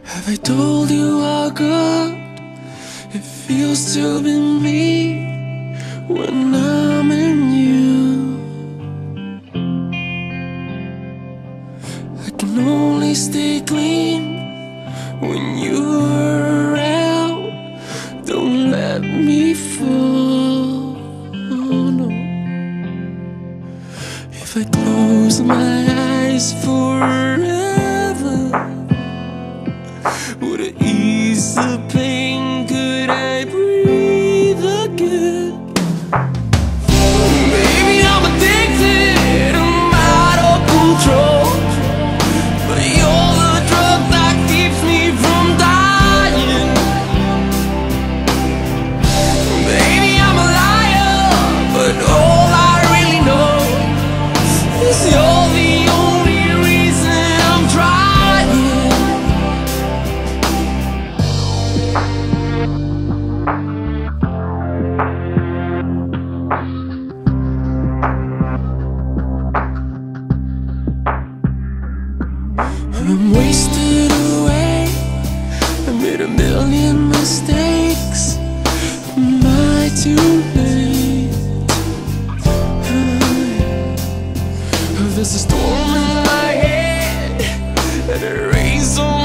Have I told you how good it feels to be me when I'm in you? I can only stay clean when you're around. Don't let me fall, no. If I close my eyes forever, would it ease the pain? Could I breathe again? Baby, I'm addicted, I'm out of control, but you're the drug that keeps me from dying. Baby, I'm a liar, but all I really know is you're the only reason I'm trying. I'm wasted away, I made a million mistakes. Am I too late? There's a storm in my head and it rains on